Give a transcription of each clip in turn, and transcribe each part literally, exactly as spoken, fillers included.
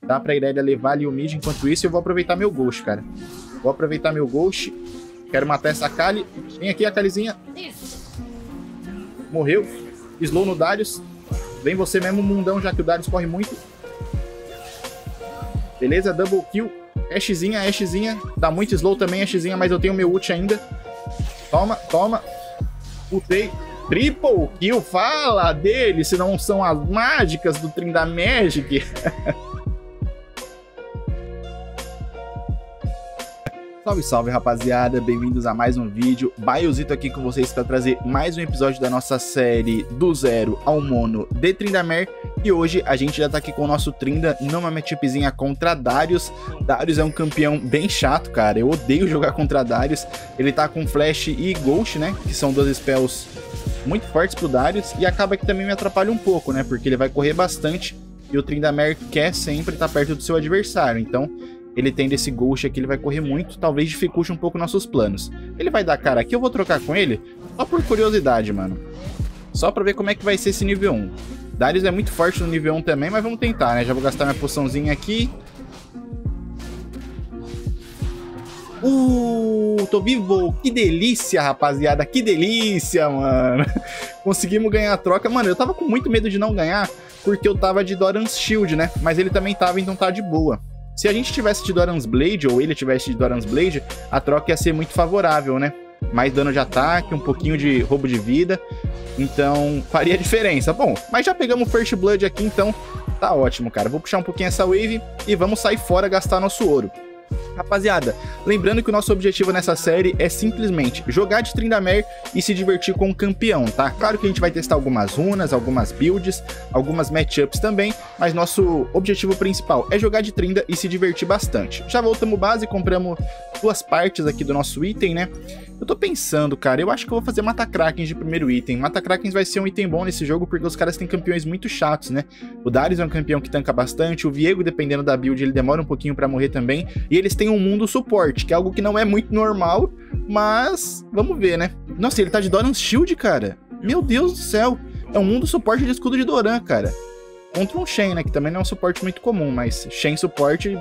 Dá pra Irelia levar ali o mid. Enquanto isso, eu vou aproveitar meu Ghost, cara. Vou aproveitar meu Ghost. Quero matar essa Kali. Vem aqui, a Kalizinha. Morreu. Slow no Darius. Vem você mesmo, mundão, já que o Darius corre muito. Beleza, double kill. Ashzinha, Ashzinha. Dá muito slow também, Ashzinha, mas eu tenho meu ult ainda. Toma, toma. Putei. Triple kill, fala dele, se não são as mágicas do Tryndamere. Salve, salve, rapaziada, bem-vindos a mais um vídeo. Biozito aqui com vocês para trazer mais um episódio da nossa série do zero ao mono de Tryndamere. E hoje a gente já tá aqui com o nosso Trynda numa matchupzinha contra Darius. Darius é um campeão bem chato, cara, eu odeio jogar contra Darius. Ele tá com Flash e Ghost, né, que são duas spells muito fortes pro Darius. E acaba que também me atrapalha um pouco, né, porque ele vai correr bastante. E o Tryndamere quer sempre estar perto do seu adversário, então... ele tendo esse Ghost aqui, ele vai correr muito, talvez dificulte um pouco nossos planos. Ele vai dar cara aqui, eu vou trocar com ele, só por curiosidade, mano. Só pra ver como é que vai ser esse nível um. Darius é muito forte no nível um também, mas vamos tentar, né? Já vou gastar minha poçãozinha aqui. Uh, tô vivo! Que delícia, rapaziada, que delícia, mano. Conseguimos ganhar a troca. Mano, eu tava com muito medo de não ganhar, porque eu tava de Doran's Shield, né? Mas ele também tava, então tá de boa. Se a gente tivesse de Doran's Blade, ou ele tivesse de Doran's Blade, a troca ia ser muito favorável, né? Mais dano de ataque, um pouquinho de roubo de vida. Então, faria diferença. Bom, mas já pegamos o First Blood aqui, então tá ótimo, cara. Vou puxar um pouquinho essa wave e vamos sair fora gastar nosso ouro. Rapaziada, lembrando que o nosso objetivo nessa série é simplesmente jogar de Tryndamere e se divertir com o campeão, tá? Claro que a gente vai testar algumas runas, algumas builds, algumas matchups também, mas nosso objetivo principal é jogar de Trynda e se divertir bastante. Já voltamos base, compramos duas partes aqui do nosso item, né? Eu tô pensando, cara, eu acho que eu vou fazer Mata-Krakens de primeiro item. Mata-Krakens vai ser um item bom nesse jogo porque os caras têm campeões muito chatos, né? O Darius é um campeão que tanca bastante, o Viego, dependendo da build, ele demora um pouquinho pra morrer também. E eles têm um mundo suporte, que é algo que não é muito normal, mas vamos ver, né? Nossa, ele tá de Doran's Shield, cara. Meu Deus do céu. É um mundo suporte de escudo de Doran, cara. Contra um Shen, né? Que também não é um suporte muito comum, mas Shen suporte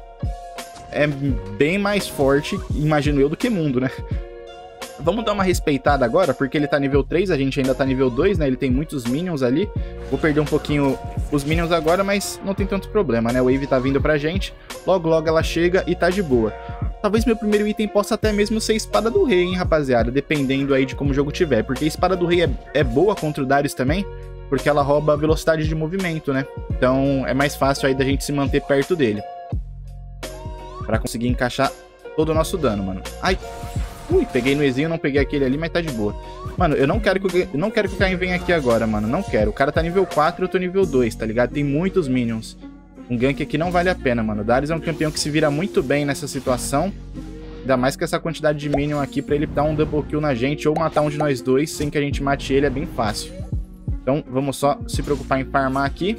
é bem mais forte, imagino eu, do que mundo, né? Vamos dar uma respeitada agora, porque ele tá nível três, a gente ainda tá nível dois, né? Ele tem muitos minions ali. Vou perder um pouquinho os minions agora, mas não tem tanto problema, né? O Wave tá vindo pra gente, logo logo ela chega e tá de boa. Talvez meu primeiro item possa até mesmo ser Espada do Rei, hein, rapaziada? Dependendo aí de como o jogo tiver, porque a Espada do Rei é, é boa contra o Darius também, porque ela rouba velocidade de movimento, né? Então é mais fácil aí da gente se manter perto dele, pra conseguir encaixar todo o nosso dano, mano. Ai... Ui, peguei no Ezinho, não peguei aquele ali, mas tá de boa. Mano, eu não quero que o, eu não quero que o Caim venha aqui agora, mano. Não quero. O cara tá nível quatro, eu tô nível dois, tá ligado? Tem muitos minions. Um gank aqui não vale a pena, mano. O Darius é um campeão que se vira muito bem nessa situação. Ainda mais com essa quantidade de minion aqui, pra ele dar um double kill na gente ou matar um de nós dois sem que a gente mate ele, é bem fácil. Então, vamos só se preocupar em farmar aqui.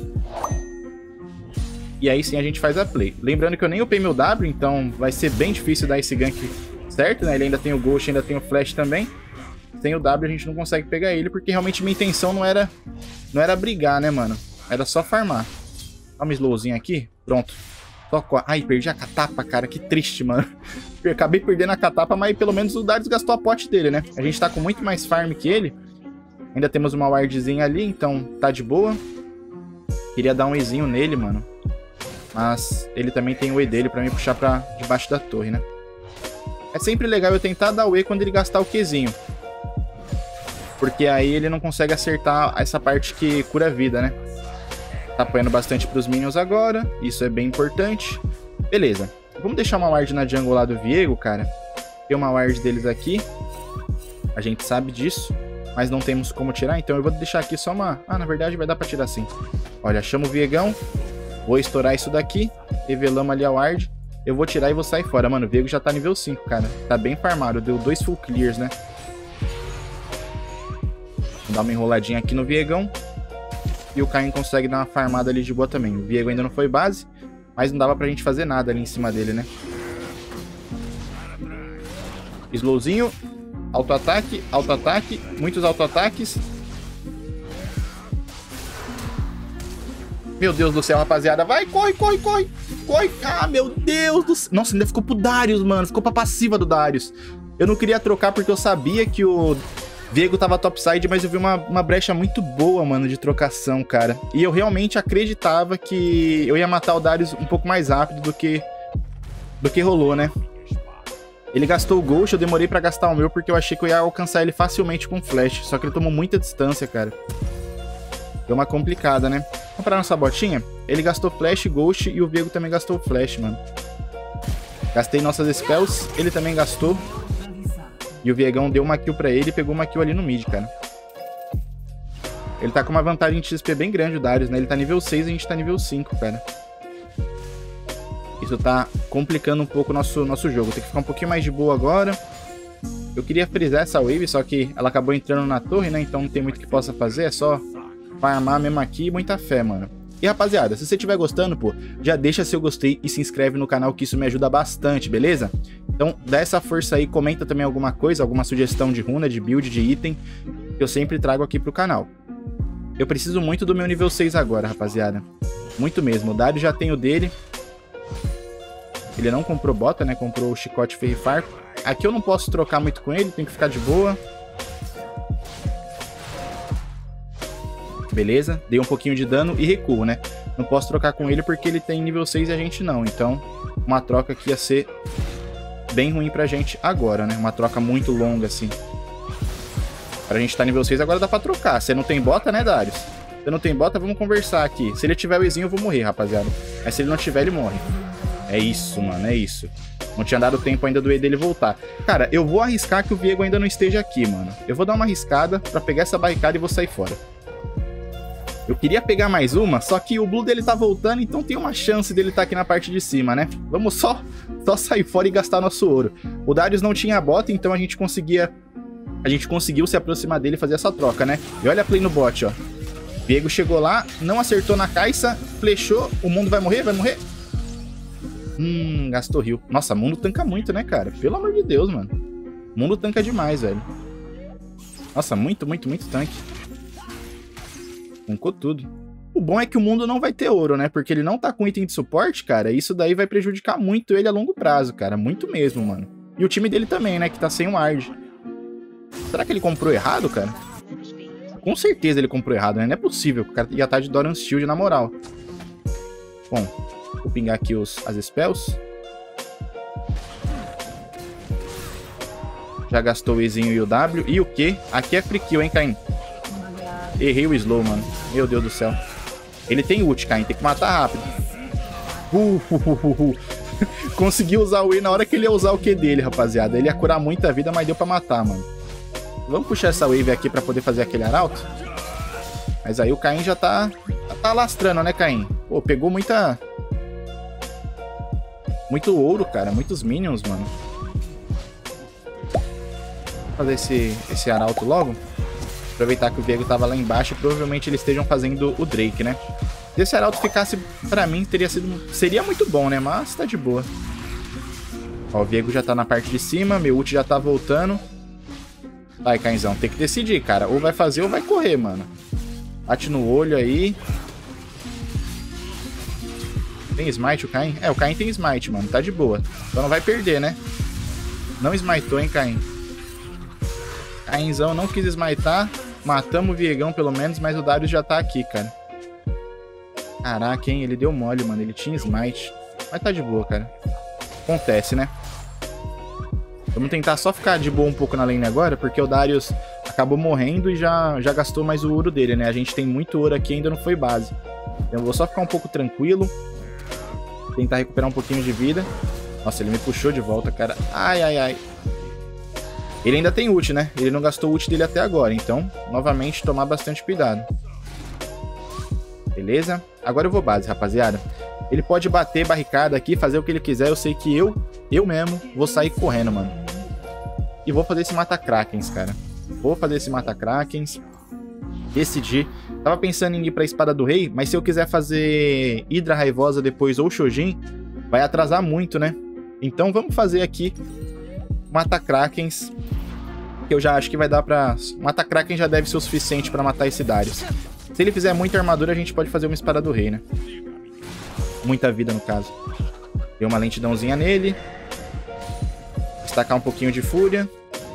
E aí sim a gente faz a play. Lembrando que eu nem upei meu W, então vai ser bem difícil dar esse gank certo, né? Ele ainda tem o Ghost, ainda tem o Flash também. Sem o W a gente não consegue pegar ele, porque realmente minha intenção não era não era brigar, né, mano? Era só farmar. Dá uma slowzinha aqui. Pronto. Só... Ai, perdi a catapa, cara. Que triste, mano. Eu acabei perdendo a catapa, mas pelo menos o Darius gastou a pote dele, né? A gente tá com muito mais farm que ele. Ainda temos uma wardzinha ali, então tá de boa. Queria dar um Ezinho nele, mano. Mas ele também tem o E dele pra me puxar pra debaixo da torre, né? É sempre legal eu tentar dar o E quando ele gastar o Qzinho, porque aí ele não consegue acertar essa parte que cura a vida, né? Tá apanhando bastante pros minions agora, isso é bem importante. Beleza, vamos deixar uma ward na jungle lá do Viego, cara. Tem uma ward deles aqui, a gente sabe disso, mas não temos como tirar, então eu vou deixar aqui só uma... Ah, na verdade vai dar pra tirar sim. Olha, chama o Viegão, vou estourar isso daqui, revelamos ali a ward. Eu vou tirar e vou sair fora. Mano, o Viego já tá nível cinco, cara. Tá bem farmado. Deu dois full clears, né? Vou dar uma enroladinha aqui no Viegão. E o Caim consegue dar uma farmada ali de boa também. O Viego ainda não foi base, mas não dava pra gente fazer nada ali em cima dele, né? Slowzinho. Auto-ataque, auto-ataque. Muitos auto-ataques. Meu Deus do céu, rapaziada. Vai, corre, corre, corre. Corre. Ah, meu Deus do céu. Nossa, ainda ficou pro Darius, mano. Ficou pra passiva do Darius. Eu não queria trocar porque eu sabia que o Viego tava topside, mas eu vi uma, uma brecha muito boa, mano, de trocação, cara. E eu realmente acreditava que eu ia matar o Darius um pouco mais rápido do que, do que rolou, né? Ele gastou o Ghost, eu demorei pra gastar o meu porque eu achei que eu ia alcançar ele facilmente com Flash. Só que ele tomou muita distância, cara. Deu uma complicada, né? Vamos parar nossa botinha? Ele gastou Flash, Ghost e o Viego também gastou Flash, mano. Gastei nossas spells, ele também gastou. E o Viegão deu uma kill pra ele e pegou uma kill ali no mid, cara. Ele tá com uma vantagem de X P bem grande, o Darius, né? Ele tá nível seis e a gente tá nível cinco, cara. Isso tá complicando um pouco o nosso, nosso jogo. Tem que ficar um pouquinho mais de boa agora. Eu queria frisar essa wave, só que ela acabou entrando na torre, né? Então não tem muito que possa fazer, é só farmar mesmo aqui e muita fé, mano. E rapaziada, se você estiver gostando, pô, já deixa seu gostei e se inscreve no canal que isso me ajuda bastante, beleza? Então dá essa força aí, comenta também alguma coisa, alguma sugestão de runa, de build, de item, que eu sempre trago aqui pro canal. Eu preciso muito do meu nível seis agora, rapaziada. Muito mesmo, o Darius já tem o dele. Ele não comprou bota, né? Comprou o chicote ferrifarco. Aqui eu não posso trocar muito com ele, tem que ficar de boa. Beleza, dei um pouquinho de dano e recuo, né? Não posso trocar com ele porque ele tem nível seis e a gente não. Então, uma troca aqui ia ser bem ruim pra gente agora, né? Uma troca muito longa, assim. Pra gente tá nível seis, agora dá pra trocar. Você não tem bota, né, Darius? Você não tem bota, vamos conversar aqui. Se ele tiver o Ezinho, eu vou morrer, rapaziada. Mas se ele não tiver, ele morre. É isso, mano, é isso. Não tinha dado tempo ainda do E dele voltar. Cara, eu vou arriscar que o Viego ainda não esteja aqui, mano. Eu vou dar uma arriscada pra pegar essa barricada e vou sair fora. Eu queria pegar mais uma, só que o Blue dele tá voltando, então tem uma chance dele estar aqui na parte de cima, né? Vamos só, só sair fora e gastar nosso ouro. O Darius não tinha bota, então a gente conseguia... A gente conseguiu se aproximar dele e fazer essa troca, né? E olha a play no bot, ó. Viego chegou lá, não acertou na caixa, flechou, o mundo vai morrer, vai morrer? Hum, gastou heal. Nossa, mundo tanca muito, né, cara? Pelo amor de Deus, mano. Mundo tanca demais, velho. Nossa, muito, muito, muito tanque. Tancou tudo. O bom é que o mundo não vai ter ouro, né? Porque ele não tá com item de suporte, cara. Isso daí vai prejudicar muito ele a longo prazo, cara. Muito mesmo, mano. E o time dele também, né? Que tá sem um Ward. Será que ele comprou errado, cara? Com certeza ele comprou errado, né? Não é possível. O cara ia tá de Doran's Shield, na moral. Bom, vou pingar aqui os, as spells. Já gastou o Ezinho e o W. E o Q? Aqui é free kill, hein, Caim? Errei o slow, mano. Meu Deus do céu. Ele tem ult, Caim. Tem que matar rápido. Uh, uh, uh, uh, uh. Conseguiu usar o E na hora que ele ia usar o Q dele, rapaziada. Ele ia curar muita vida, mas deu pra matar, mano. Vamos puxar essa wave aqui pra poder fazer aquele arauto. Mas aí o Caim já tá... Já tá lastrando, né, Caim? Pô, pegou muita... Muito ouro, cara. Muitos minions, mano. Vou fazer esse, esse arauto logo. Aproveitar que o Viego tava lá embaixo e provavelmente eles estejam fazendo o Drake, né? Se esse arauto ficasse pra mim, teria sido... seria muito bom, né? Mas tá de boa. Ó, o Viego já tá na parte de cima, meu ult já tá voltando. Vai, Cainzão, tem que decidir, cara. Ou vai fazer ou vai correr, mano. Bate no olho aí. Tem smite o Caim? É, o Caim tem smite, mano. Tá de boa. Então não vai perder, né? Não smitou, hein, Caim? Cainzão não quis smitar. Matamos o Viegão, pelo menos, mas o Darius já tá aqui, cara. Caraca, hein? Ele deu mole, mano. Ele tinha smite. Mas tá de boa, cara. Acontece, né? Vamos tentar só ficar de boa um pouco na lane agora, porque o Darius acabou morrendo e já, já gastou mais o ouro dele, né? A gente tem muito ouro aqui e ainda não foi base. Então eu vou só ficar um pouco tranquilo. Tentar recuperar um pouquinho de vida. Nossa, ele me puxou de volta, cara. Ai, ai, ai. Ele ainda tem ult, né? Ele não gastou o ult dele até agora. Então, novamente, tomar bastante cuidado. Beleza? Agora eu vou base, rapaziada. Ele pode bater barricada aqui, fazer o que ele quiser. Eu sei que eu, eu mesmo, vou sair correndo, mano. E vou fazer esse mata-krakens, cara. Vou fazer esse mata-krakens. Decidi. Tava pensando em ir pra Espada do Rei, mas se eu quiser fazer Hidra Raivosa depois ou Shojin, vai atrasar muito, né? Então vamos fazer aqui mata-krakens, que eu já acho que vai dar pra... Mata-kraken já deve ser o suficiente pra matar esse Darius. Se ele fizer muita armadura, a gente pode fazer uma espada do rei, né? Muita vida, no caso. Deu uma lentidãozinha nele. Destacar um pouquinho de fúria.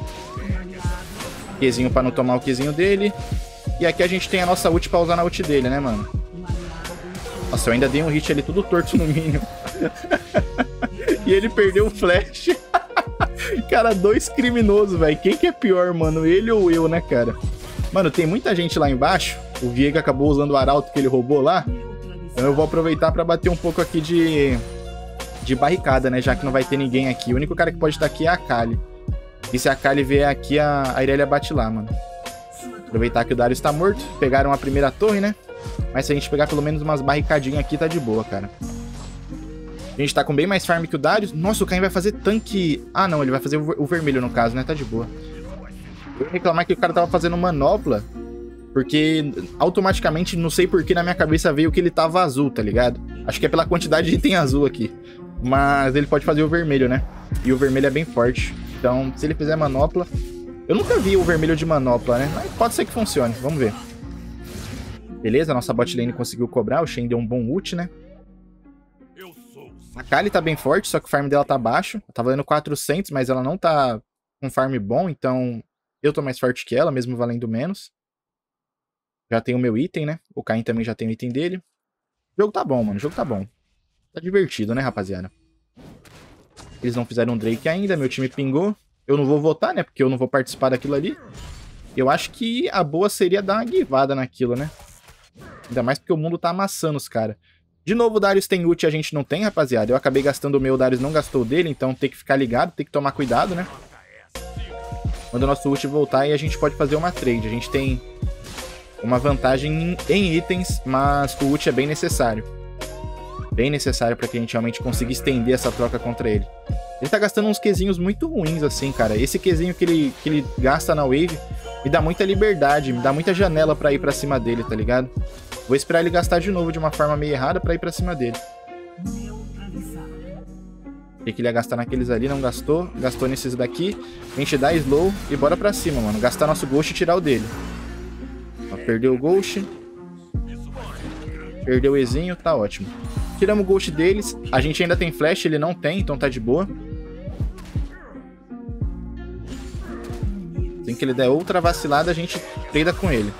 Qzinho pra não tomar o Qzinho dele. E aqui a gente tem a nossa ult pra usar na ult dele, né, mano? Nossa, eu ainda dei um hit ali tudo torto no Minion. E ele perdeu o flash. Cara, dois criminosos, velho. Quem que é pior, mano? Ele ou eu, né, cara? Mano, tem muita gente lá embaixo. O Viego acabou usando o arauto que ele roubou lá. Então eu vou aproveitar pra bater um pouco aqui de... de barricada, né? Já que não vai ter ninguém aqui. O único cara que pode estar aqui é a Kali. E se a Kali vier aqui, a, a Irelia bate lá, mano. Aproveitar que o Darius tá morto. Pegaram a primeira torre, né? Mas se a gente pegar pelo menos umas barricadinhas aqui, tá de boa, cara. A gente tá com bem mais farm que o Darius. Nossa, o Caim vai fazer tanque... Ah, não, ele vai fazer o vermelho no caso, né? Tá de boa. Eu ia reclamar que o cara tava fazendo manopla, porque automaticamente, não sei por que na minha cabeça veio que ele tava azul, tá ligado? Acho que é pela quantidade de item azul aqui. Mas ele pode fazer o vermelho, né? E o vermelho é bem forte. Então, se ele fizer manopla... Eu nunca vi o vermelho de manopla, né? Mas pode ser que funcione, vamos ver. Beleza, a nossa bot lane conseguiu cobrar. O Shen deu um bom ult, né? A Kali tá bem forte, só que o farm dela tá baixo. Ela tá valendo quatrocentos, mas ela não tá com farm bom, então eu tô mais forte que ela, mesmo valendo menos. Já tem o meu item, né? O Caim também já tem o item dele. O jogo tá bom, mano. O jogo tá bom. Tá divertido, né, rapaziada? Eles não fizeram um Drake ainda, meu time pingou. Eu não vou votar, né? Porque eu não vou participar daquilo ali. Eu acho que a boa seria dar uma guivada naquilo, né? Ainda mais porque o mundo tá amassando os caras. De novo, o Darius tem ult e a gente não tem, rapaziada. Eu acabei gastando o meu, o Darius não gastou o dele, então tem que ficar ligado, tem que tomar cuidado, né? Quando o nosso ult voltar, aí a gente pode fazer uma trade. A gente tem uma vantagem em itens, mas o ult é bem necessário. Bem necessário pra que a gente realmente consiga estender essa troca contra ele. Ele tá gastando uns Qzinhos muito ruins, assim, cara. Esse Qzinho que ele, que ele gasta na wave me dá muita liberdade, me dá muita janela pra ir pra cima dele, tá ligado? Vou esperar ele gastar de novo de uma forma meio errada pra ir pra cima dele. O que ele ia gastar naqueles ali, não gastou. Gastou nesses daqui. A gente dá slow e bora pra cima, mano. Gastar nosso Ghost e tirar o dele. Ó, perdeu o Ghost. Perdeu o Ezinho, tá ótimo. Tiramos o Ghost deles. A gente ainda tem flash, ele não tem, então tá de boa. Assim que ele der outra vacilada, a gente trada com ele.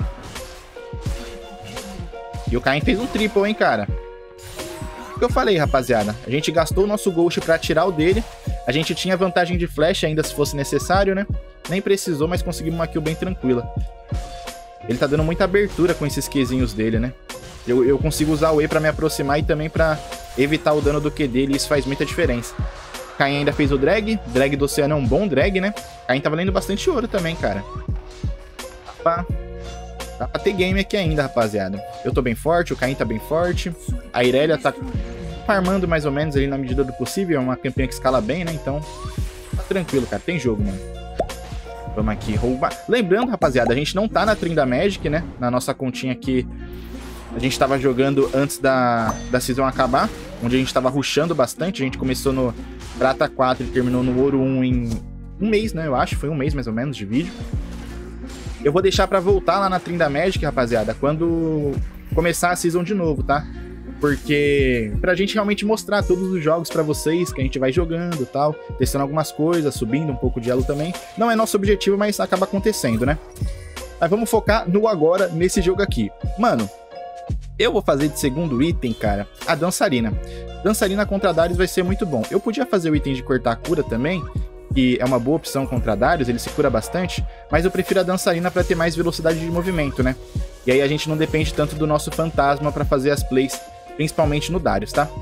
E o Caim fez um triple, hein, cara. O que eu falei, rapaziada? A gente gastou o nosso Ghost pra tirar o dele. A gente tinha vantagem de flash ainda se fosse necessário, né? Nem precisou, mas conseguimos uma kill bem tranquila. Ele tá dando muita abertura com esses Qzinhos dele, né? Eu, eu consigo usar o E pra me aproximar e também pra evitar o dano do Q dele, e isso faz muita diferença. Caim ainda fez o drag. Drag do Oceano é um bom drag, né? Caim tá valendo bastante ouro também, cara. Dá pra, dá pra ter game aqui ainda, rapaziada. Eu tô bem forte, o Caim tá bem forte. A Irelia tá farmando mais ou menos ali na medida do possível. É uma campanha que escala bem, né? Então, tá tranquilo, cara. Tem jogo, mano. Vamos aqui roubar. Lembrando, rapaziada, a gente não tá na Trinda Magic, né? Na nossa continha aqui. A gente tava jogando antes da, da season acabar, onde a gente tava rushando bastante. A gente começou no Prata quatro e terminou no Ouro um em um mês, né? Eu acho, foi um mês mais ou menos de vídeo. Eu vou deixar pra voltar lá na Trinda Magic, rapaziada, quando começar a season de novo, tá? Porque pra gente realmente mostrar todos os jogos pra vocês, que a gente vai jogando e tal, testando algumas coisas, subindo um pouco de elo também. Não é nosso objetivo, mas acaba acontecendo, né? Mas vamos focar no agora, nesse jogo aqui. Mano, eu vou fazer de segundo item, cara, a dançarina. Dançarina contra Darius vai ser muito bom. Eu podia fazer o item de cortar a cura também, que é uma boa opção contra Darius, ele se cura bastante, mas eu prefiro a dançarina pra ter mais velocidade de movimento, né? E aí a gente não depende tanto do nosso fantasma pra fazer as plays, principalmente no Darius, tá?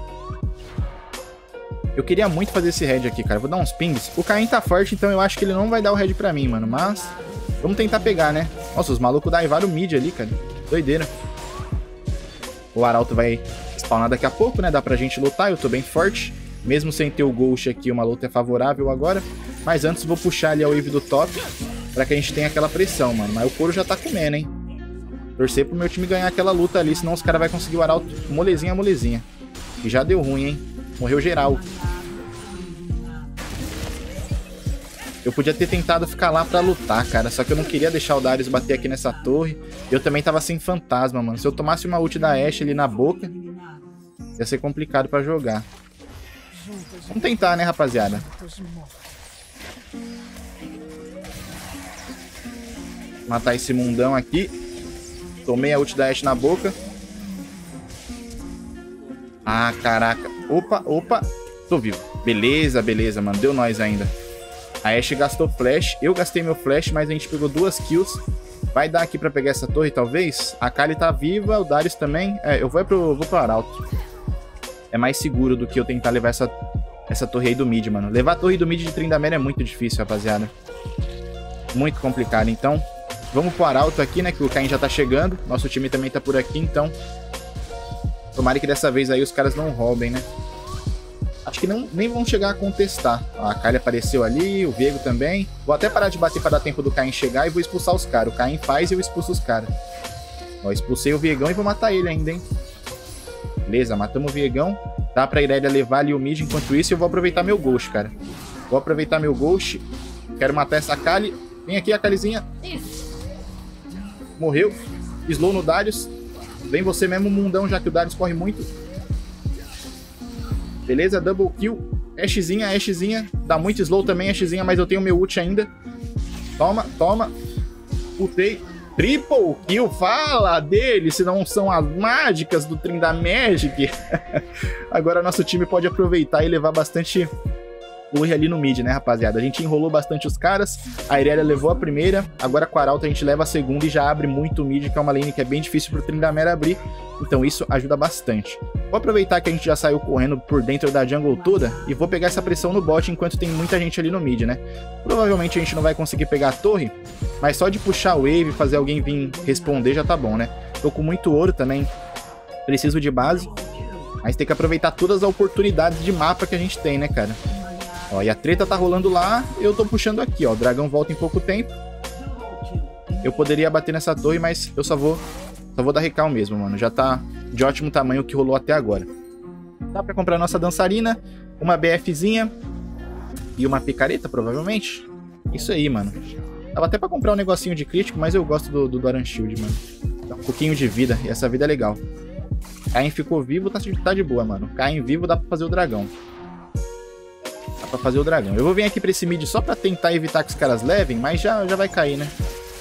Eu queria muito fazer esse head aqui, cara. Vou dar uns pings. O Caim tá forte, então eu acho que ele não vai dar o head pra mim, mano. Mas vamos tentar pegar, né? Nossa, os malucos daivaram o mid ali, cara. Doideira. O Arauto vai spawnar daqui a pouco, né? Dá pra gente lutar, eu tô bem forte. Mesmo sem ter o Ghost aqui, uma luta é favorável agora. Mas antes vou puxar ali a wave do top, pra que a gente tenha aquela pressão, mano. Mas o couro já tá comendo, hein? Torcer pro meu time ganhar aquela luta ali, senão os caras vão conseguir o Arauto molezinha, molezinha. E já deu ruim, hein? Morreu geral. Eu podia ter tentado ficar lá pra lutar, cara. Só que eu não queria deixar o Darius bater aqui nessa torre. Eu também tava sem fantasma, mano. Se eu tomasse uma ult da Ashe ali na boca, ia ser complicado pra jogar. Vamos tentar, né, rapaziada? Matar esse mundão aqui. Tomei a ult da Ashe na boca. Ah, caraca. Opa, opa. Tô vivo. Beleza, beleza, mano. Deu nós ainda. A Ashe gastou flash. Eu gastei meu flash, mas a gente pegou duas kills. Vai dar aqui pra pegar essa torre, talvez. A Kali tá viva, o Darius também. É, eu vou pro, vou pro Arauto. É mais seguro do que eu tentar levar essa, essa torre aí do mid, mano. Levar a torre do mid de Tryndamere é muito difícil, rapaziada. Muito complicado. Então, vamos pro Arauto aqui, né? Que o Kayn já tá chegando. Nosso time também tá por aqui, então... Tomara que dessa vez aí os caras não roubem, né? Acho que não, nem vão chegar a contestar. A Kali apareceu ali, o Viego também. Vou até parar de bater para dar tempo do Kayn chegar e vou expulsar os caras. O Kayn faz e eu expulso os caras. Ó, expulsei o Viegão e vou matar ele ainda, hein? Beleza, matamos o Viegão. Dá pra Irelia levar ali o mid. Enquanto isso, eu vou aproveitar meu Ghost, cara. Vou aproveitar meu Ghost. Quero matar essa Kali. Vem aqui a Kalizinha. Morreu. Slow no Darius. Vem você mesmo, mundão, já que o Darius corre muito. Beleza, double kill. Ashzinha, Ashzinha. Dá muito slow também, Ashzinha, mas eu tenho meu ult ainda. Toma, toma. Ultei. Triple kill, fala dele, se não são as mágicas do Tryndamere. Agora nosso time pode aproveitar e levar bastante torre ali no mid, né, rapaziada? A gente enrolou bastante os caras, a Irelia levou a primeira, agora com a Arauto a gente leva a segunda e já abre muito o mid, que é uma lane que é bem difícil pro Tryndamere abrir, então isso ajuda bastante. Vou aproveitar que a gente já saiu correndo por dentro da jungle toda e vou pegar essa pressão no bot enquanto tem muita gente ali no mid, né? Provavelmente a gente não vai conseguir pegar a torre, mas só de puxar o wave e fazer alguém vir responder já tá bom, né? Tô com muito ouro também, preciso de base, mas tem que aproveitar todas as oportunidades de mapa que a gente tem, né, cara? Ó, e a treta tá rolando lá, eu tô puxando aqui, ó. O dragão volta em pouco tempo. Eu poderia bater nessa torre, mas eu só vou só vou dar recal mesmo, mano. Já tá de ótimo tamanho o que rolou até agora. Dá pra comprar nossa dançarina, uma BFzinha e uma picareta, provavelmente. Isso aí, mano. Dava até pra comprar um negocinho de crítico, mas eu gosto do, do Doran Shield, mano. Dá um pouquinho de vida, e essa vida é legal. Kayn ficou vivo, tá, tá de boa, mano. Kayn vivo dá pra fazer o dragão. Dá pra fazer o dragão. Eu vou vir aqui pra esse mid só pra tentar evitar que os caras levem, mas já, já vai cair, né?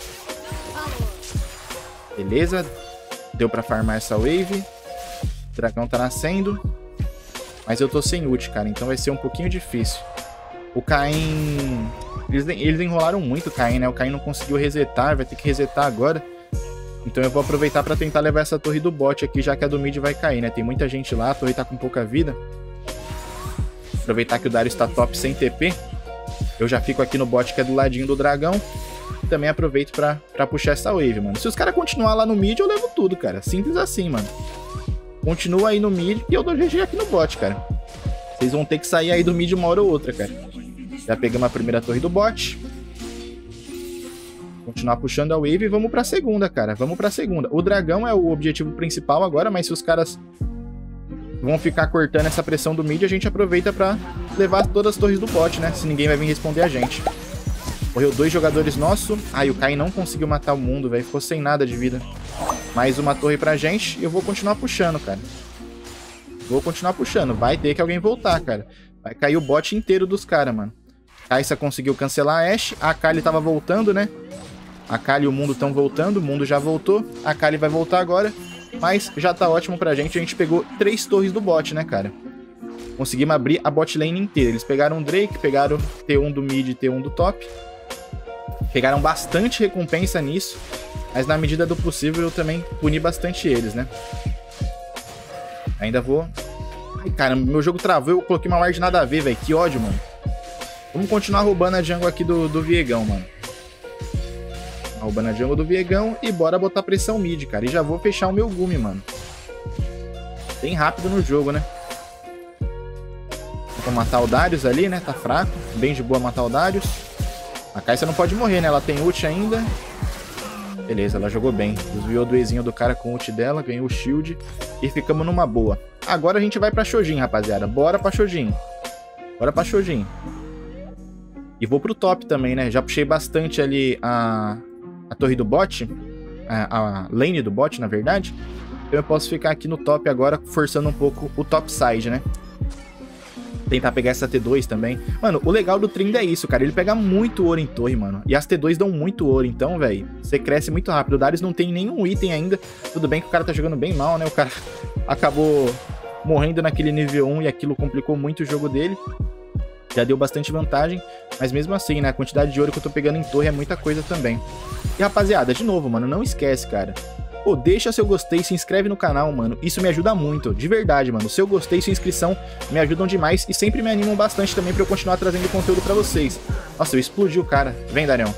Beleza. Deu pra farmar essa wave. O dragão tá nascendo. Mas eu tô sem ult, cara, então vai ser um pouquinho difícil. O Kayn... Eles, eles enrolaram muito o Kayn, né? O Kayn não conseguiu resetar, vai ter que resetar agora. Então eu vou aproveitar pra tentar levar essa torre do bot aqui, já que a do mid vai cair, né? Tem muita gente lá, a torre tá com pouca vida. Aproveitar que o Darius tá top sem T P. Eu já fico aqui no bot que é do ladinho do dragão. E também aproveito pra, pra puxar essa wave, mano. Se os caras continuar lá no mid, eu levo tudo, cara. Simples assim, mano. Continua aí no mid e eu dou G G aqui no bot, cara. Vocês vão ter que sair aí do mid uma hora ou outra, cara. Já pegamos a primeira torre do bot. Continuar puxando a wave e vamos pra segunda, cara. Vamos pra segunda. O dragão é o objetivo principal agora, mas se os caras vão ficar cortando essa pressão do mid, a gente aproveita pra levar todas as torres do bot, né? Se ninguém vai vir responder a gente. Morreu dois jogadores nossos. Ai, o Kayn não conseguiu matar o mundo, velho. Ficou sem nada de vida. Mais uma torre pra gente e eu vou continuar puxando, cara. Vou continuar puxando. Vai ter que alguém voltar, cara. Vai cair o bot inteiro dos caras, mano. Kai'Sa conseguiu cancelar a Ashe. A Kali tava voltando, né? A Kali e o mundo estão voltando. O mundo já voltou. A Kali vai voltar agora. Mas já tá ótimo pra gente. A gente pegou três torres do bot, né, cara? Conseguimos abrir a bot lane inteira. Eles pegaram o Drake, pegaram T um do mid e T um do top. Pegaram bastante recompensa nisso. Mas na medida do possível eu também puni bastante eles, né? Ainda vou... Ai, cara, meu jogo travou. Eu coloquei uma ward nada a ver, velho. Que ódio, mano. Vamos continuar roubando a jungle aqui do, do Viegão, mano. Roubando a jungle do Viegão e bora botar pressão mid, cara. E já vou fechar o meu Gumi, mano. Bem rápido no jogo, né? Vou matar o Darius ali, né? Tá fraco. Bem de boa matar o Darius. A Kai'Sa não pode morrer, né? Ela tem ult ainda. Beleza, ela jogou bem. Desviou do Ezinho do cara com o ult dela. Ganhou o shield. E ficamos numa boa. Agora a gente vai pra Shojin, rapaziada. Bora pra Shojin. Bora pra Shojin. E vou pro top também, né? Já puxei bastante ali a, a torre do bot, a, a lane do bot, na verdade. Então eu posso ficar aqui no top agora, forçando um pouco o top side, né? Tentar pegar essa T dois também. Mano, o legal do Trinda é isso, cara. Ele pega muito ouro em torre, mano. E as T dois dão muito ouro. Então, velho, você cresce muito rápido. O Darius não tem nenhum item ainda. Tudo bem que o cara tá jogando bem mal, né? O cara acabou morrendo naquele nível um e aquilo complicou muito o jogo dele. Já deu bastante vantagem. Mas mesmo assim, né? A quantidade de ouro que eu tô pegando em torre é muita coisa também. E, rapaziada, de novo, mano, não esquece, cara. Pô, deixa seu gostei, se inscreve no canal, mano. Isso me ajuda muito, de verdade, mano. Seu gostei e sua inscrição me ajudam demais e sempre me animam bastante também pra eu continuar trazendo conteúdo pra vocês. Nossa, eu explodi o cara. Vem, Darião.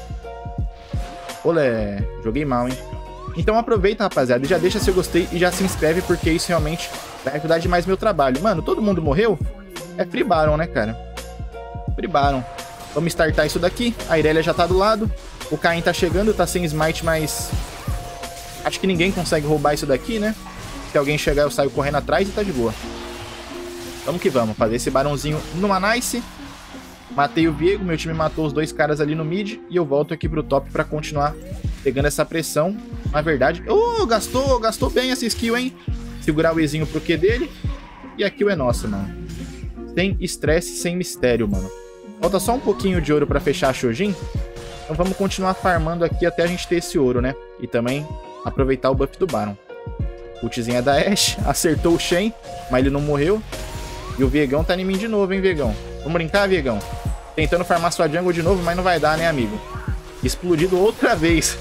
Olé, joguei mal, hein? Então aproveita, rapaziada, e já deixa seu gostei e já se inscreve, porque isso realmente vai ajudar demais meu trabalho. Mano, todo mundo morreu? É Free Baron, né, cara? Free Baron. Vamos startar isso daqui. A Irelia já tá do lado. O Caim tá chegando, tá sem smite, mas... acho que ninguém consegue roubar isso daqui, né? Se alguém chegar, eu saio correndo atrás e tá de boa. Vamos que vamos. Fazer esse barãozinho numa nice. Matei o Viego. Meu time matou os dois caras ali no mid. E eu volto aqui pro top pra continuar pegando essa pressão. Na verdade... oh, gastou, gastou bem essa skill, hein? Segurar o Ezinho pro Q dele. E a kill é nossa, mano. Sem estresse, sem mistério, mano. Falta só um pouquinho de ouro pra fechar a Shojin. Então vamos continuar farmando aqui até a gente ter esse ouro, né? E também... aproveitar o buff do Baron. Ultizinha da Ashe, acertou o Shen, mas ele não morreu. E o Viegão tá em mim de novo, hein, Viegão? Vamos brincar, Viegão? Tentando farmar sua jungle de novo, mas não vai dar, né, amigo? Explodido outra vez.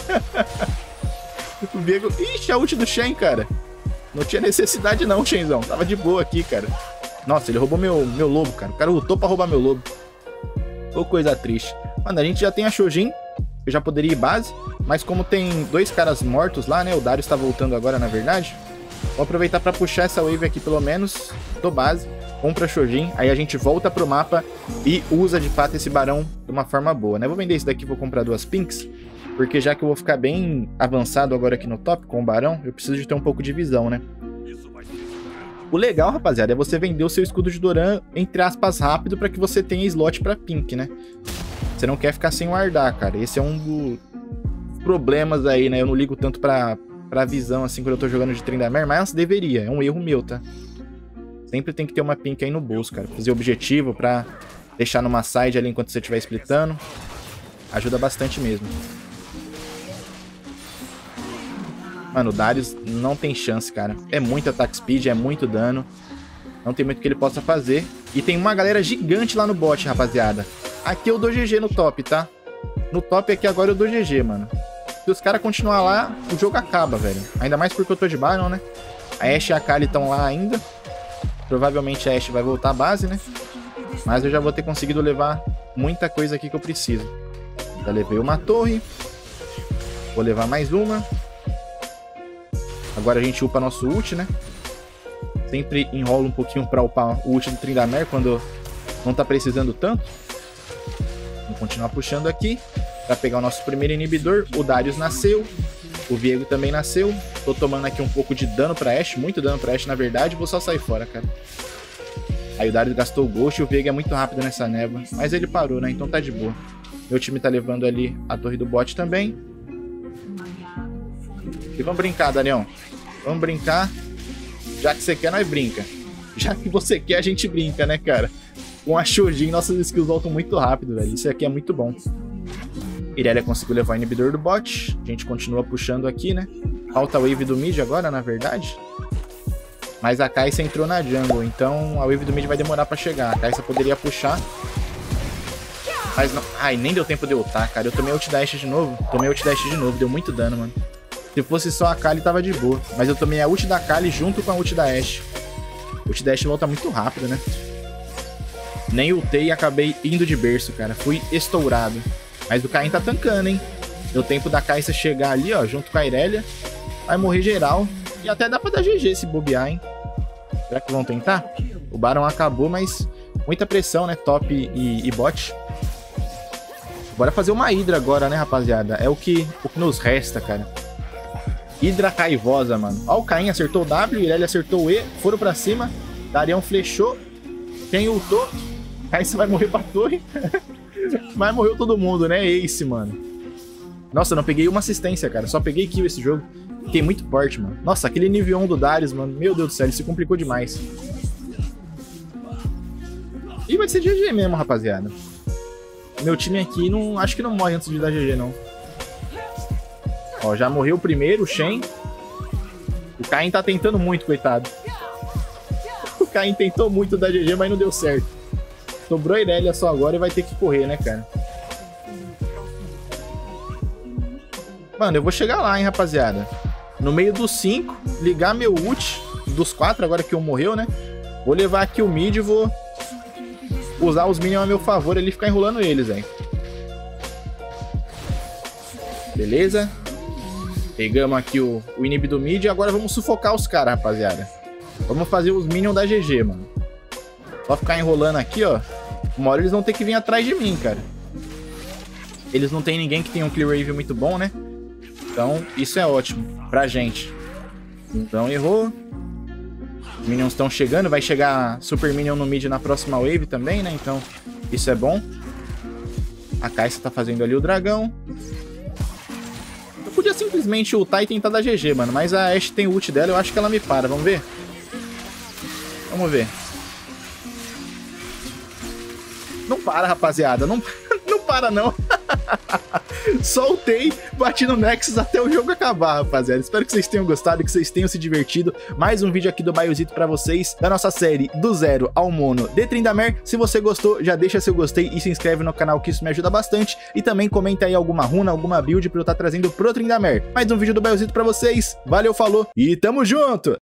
O Viego... ixi, a ult do Shen, cara. Não tinha necessidade não, Shenzão. Tava de boa aqui, cara. Nossa, ele roubou meu, meu lobo, cara. O cara lutou pra roubar meu lobo. Ô, coisa triste. Mano, a gente já tem a Shojin. Eu já poderia ir base, mas como tem dois caras mortos lá, né? O Darius tá voltando agora, na verdade. Vou aproveitar pra puxar essa wave aqui, pelo menos, do base. Compra Shojin, aí a gente volta pro mapa e usa, de fato, esse barão de uma forma boa, né? Vou vender esse daqui, vou comprar duas pinks, porque já que eu vou ficar bem avançado agora aqui no top com o barão, eu preciso de ter um pouco de visão, né? O legal, rapaziada, é você vender o seu escudo de Doran, entre aspas, rápido, pra que você tenha slot pra pink, né? Você não quer ficar sem guardar, cara. Esse é um dos problemas aí, né? Eu não ligo tanto pra, pra visão, assim, quando eu tô jogando de Tryndamere, mas deveria. É um erro meu, tá? Sempre tem que ter uma pink aí no bolso, cara. Fazer objetivo pra deixar numa side ali enquanto você estiver splitando. Ajuda bastante mesmo. Mano, o Darius não tem chance, cara. É muito attack speed, é muito dano. Não tem muito que ele possa fazer. E tem uma galera gigante lá no bot, rapaziada. Aqui eu dou G G no top, tá? No top aqui agora eu dou G G, mano. Se os caras continuar lá, o jogo acaba, velho. Ainda mais porque eu tô de Baron, né? A Ashe e a Kali estão lá ainda. Provavelmente a Ashe vai voltar à base, né? Mas eu já vou ter conseguido levar muita coisa aqui que eu preciso. Já levei uma torre. Vou levar mais uma. Agora a gente upa nosso ult, né? Sempre enrola um pouquinho pra upar o ult do Tryndamere quando não tá precisando tanto. Vamos continuar puxando aqui pra pegar o nosso primeiro inibidor. O Darius nasceu. O Viego também nasceu. Tô tomando aqui um pouco de dano pra Ashe. Muito dano pra Ashe, na verdade. Vou só sair fora, cara. Aí o Darius gastou o Ghost. E o Viego é muito rápido nessa névoa. Mas ele parou, né? Então tá de boa. Meu time tá levando ali a torre do bot também. E vamos brincar, Darião. Vamos brincar. Já que você quer, nós brinca. Já que você quer, a gente brinca, né, cara? Com a Shojin, nossas skills voltam muito rápido, velho. Isso aqui é muito bom. Irelia conseguiu levar o inibidor do bot. A gente continua puxando aqui, né? Falta a wave do mid agora, na verdade. Mas a Kai'Sa entrou na jungle, então a wave do mid vai demorar pra chegar. A Kai'Sa poderia puxar. Mas não... ai, nem deu tempo de ultar, cara. Eu tomei ult da Ashe de novo. Tomei ult da Ashe de novo. Deu muito dano, mano. Se fosse só a Kali, tava de boa. Mas eu tomei a ult da Kali junto com a ult da Ashe. A ult da Ashe volta muito rápido, né? Nem ultei e acabei indo de berço, cara. Fui estourado. Mas o Caim tá tancando, hein? Deu tempo da Kai'Sa chegar ali, ó, junto com a Irelia. Vai morrer geral. E até dá pra dar G G se bobear, hein? Será que vão tentar? O Baron acabou, mas muita pressão, né? Top e, e bot. Bora fazer uma Hydra agora, né, rapaziada? É o que, o que nos resta, cara. Hydra caivosa, mano. Ó, o Caim acertou o W, Irelia acertou o E. Foram pra cima. Darião flechou. Quem ultou? Aí você vai morrer pra torre. Mas morreu todo mundo, né? Ace, mano. Nossa, eu não peguei uma assistência, cara. Só peguei kill esse jogo. Fiquei muito forte, mano. Nossa, aquele nível um do Darius, mano. Meu Deus do céu, ele se complicou demais. E vai ser G G mesmo, rapaziada. Meu time aqui, não, acho que não morre antes de dar G G, não. Ó, já morreu o primeiro, o Shen. O Caim tá tentando muito, coitado. O Caim tentou muito dar G G, mas não deu certo. Sobrou a Irelia só agora e vai ter que correr, né, cara? Mano, eu vou chegar lá, hein, rapaziada. No meio dos cinco, ligar meu ult dos quatro, agora que um morreu, né? Vou levar aqui o mid e vou usar os minions a meu favor ali e ficar enrolando eles, hein. Beleza? Pegamos aqui o, o inib do mid e agora vamos sufocar os caras, rapaziada. Vamos fazer os minions da G G, mano. Só ficar enrolando aqui, ó. Uma hora eles vão ter que vir atrás de mim, cara. Eles não tem ninguém que tenha um clear wave muito bom, né? Então, isso é ótimo pra gente. Então, errou. Os minions estão chegando. Vai chegar Super Minion no mid na próxima wave também, né? Então, isso é bom. A Kai'Sa tá fazendo ali o dragão. Eu podia simplesmente ultar e tentar dar G G, mano. Mas a Ashe tem o ult dela. Eu acho que ela me para. Vamos ver? Vamos ver. Não para, rapaziada. Não, não para, não. Soltei, bati no Nexus até o jogo acabar, rapaziada. Espero que vocês tenham gostado, que vocês tenham se divertido. Mais um vídeo aqui do Biozito pra vocês, da nossa série do zero ao mono de Tryndamere. Se você gostou, já deixa seu gostei e se inscreve no canal, que isso me ajuda bastante. E também comenta aí alguma runa, alguma build pra eu estar trazendo pro Tryndamere. Mais um vídeo do Biozito pra vocês. Valeu, falou e tamo junto!